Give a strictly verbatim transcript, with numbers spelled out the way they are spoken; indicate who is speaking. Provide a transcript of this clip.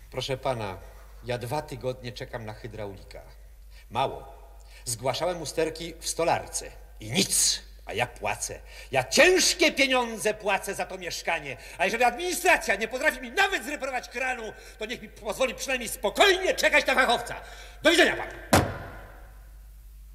Speaker 1: Proszę pana, ja dwa tygodnie czekam na hydraulika. Mało. Zgłaszałem usterki w stolarce i nic. A ja płacę. Ja ciężkie pieniądze płacę za to mieszkanie. A jeżeli administracja nie potrafi mi nawet zreperować kranu, to niech mi pozwoli przynajmniej spokojnie czekać na fachowca. Do widzenia pan.